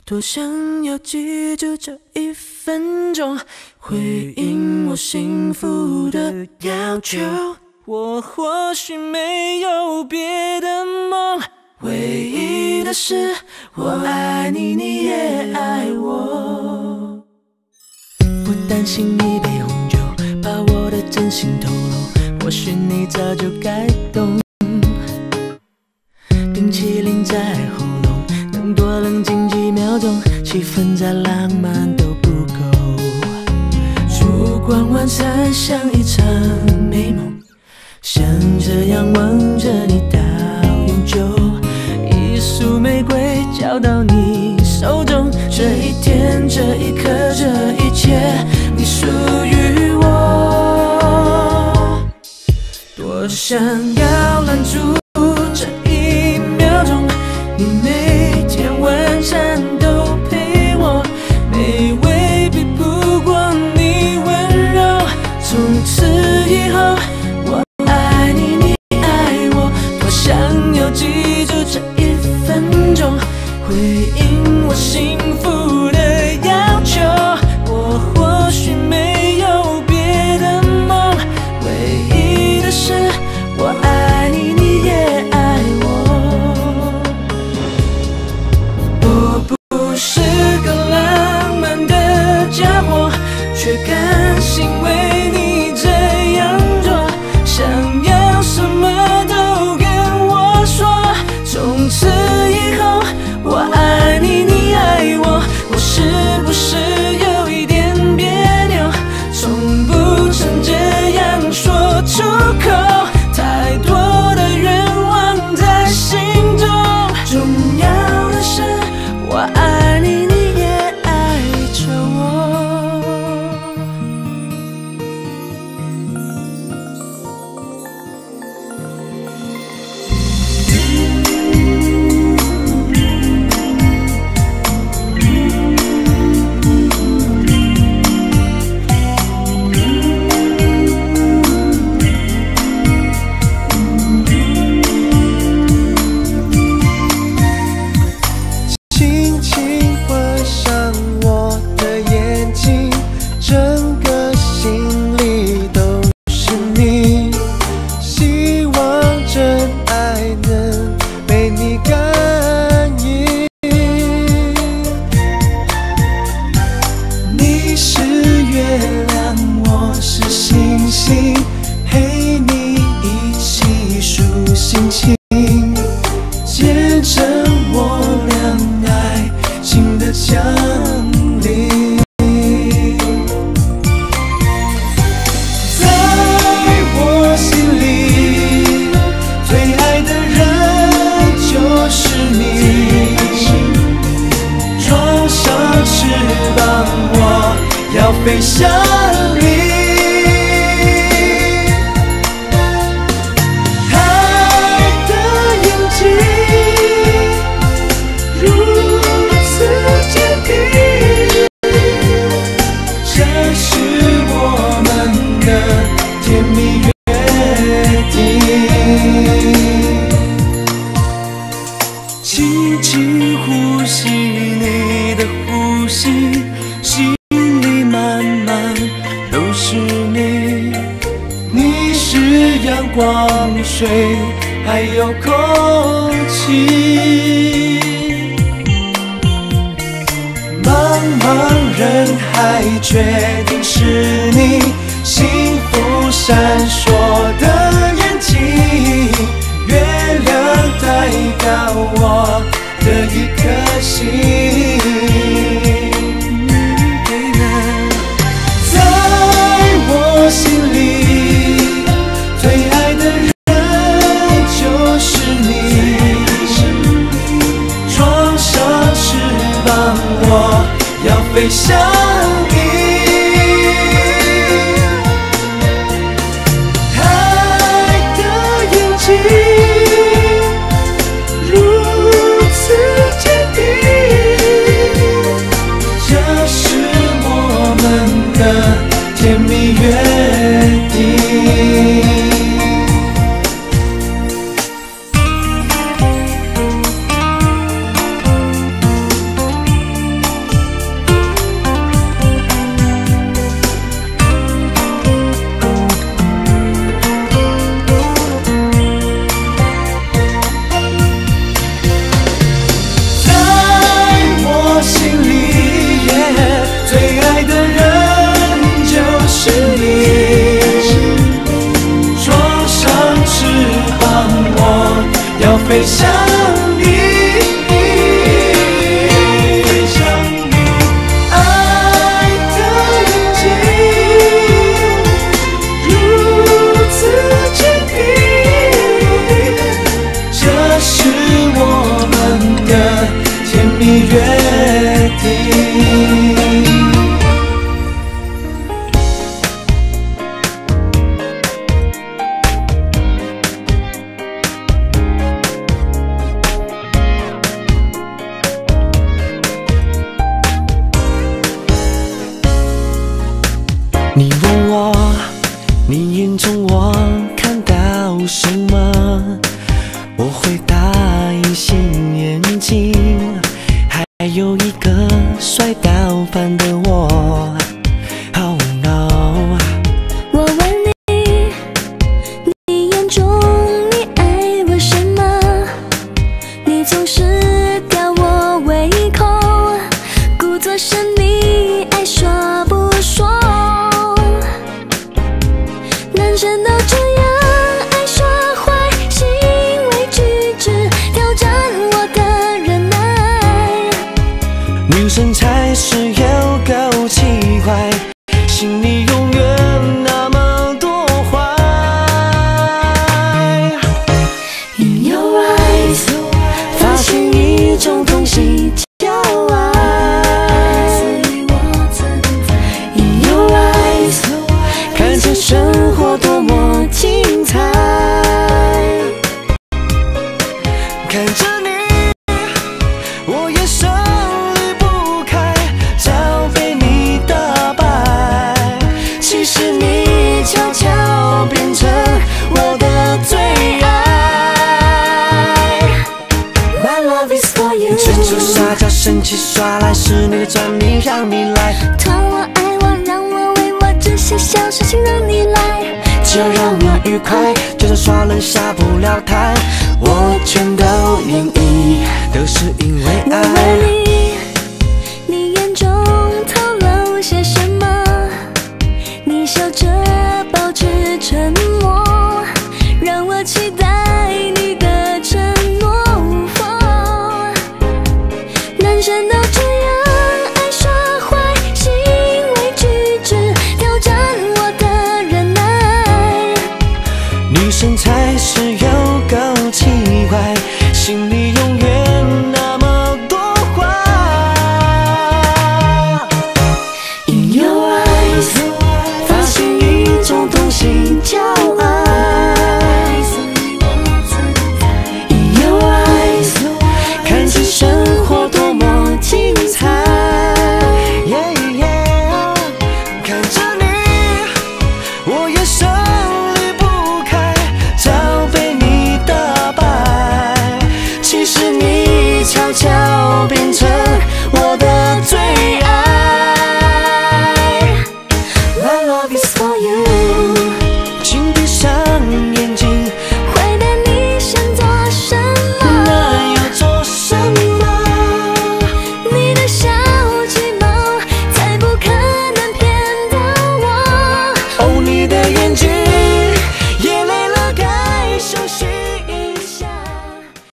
多想要记住这1分钟，回应我幸福的要求。我或许没有别的梦，唯一的是我爱你，你也爱我。不担心一杯红酒把我的真心透露，或许你早就该懂。冰淇淋在喉咙，能多冷静几秒钟，气氛再浪漫都不够。烛光晚餐像一场美梦，想这样望着你到永久。一束玫瑰交到你手中，这一天，这一刻，这一切，你属于我。多想要拦住这1秒钟，你每天晚餐都陪我，美味比不过你温柔。从此以后，我爱你，你爱我。多想要记住这1分钟，回应我幸福的要求。我或许没有别的梦，唯一的是我爱你，你也爱我。我不是个浪漫的家伙，却甘心为你这样做。想要什么都跟我说，从此以后我爱你，你爱我。我是不是有一点别扭？从不曾这样说出口，太多的愿望在心中。重要的是我爱你，你也爱着我。 轻轻关上我的眼睛，整个心里都是你。希望真爱能被你感应。你是月亮，我是星星，陪你一起数星星，见证我俩爱情的降临。在我心里，最爱的人就是你。装上翅膀，我要飞向你。爱的印记如此坚定，这是我们的甜蜜约定。轻轻呼吸你的呼吸，心里满满都是你。你是阳光、水，还有空气。茫茫人海，决定是你。幸福闪烁的眼睛，月亮代表我的一颗心。在我心里，最爱的人就是你。装上翅膀，我要飞向你。爱的印记如此坚定，这是我们的甜蜜约定。 约定。你问我，你眼中我看到什么？我回答隐形眼镜，还有一个帅到翻的我。Oh no！ 我问你，你眼中你爱我什么？你总是吊我胃口，故作神秘，爱说不说。男生都这样，爱说坏，行为举止挑战我的忍耐。 女生才是有够奇怪，心里永远那么多坏。 In your eyes， 发现一种东西叫爱。In your eyes， 看见生活多么精彩，看着你，我眼神离不开，早被你打败。其实你悄悄变成我的最爱。 My love is for you。 追逐撒娇生气耍赖是你的专利，让你来疼我爱我让我为我这些小事情让你来， 只要让我愉快，就算耍人下不了台，我全都愿意，都是因为我问爱。 你，你眼中透露些什么？你笑着保持沉默，让我期待你的承诺。男生都这样。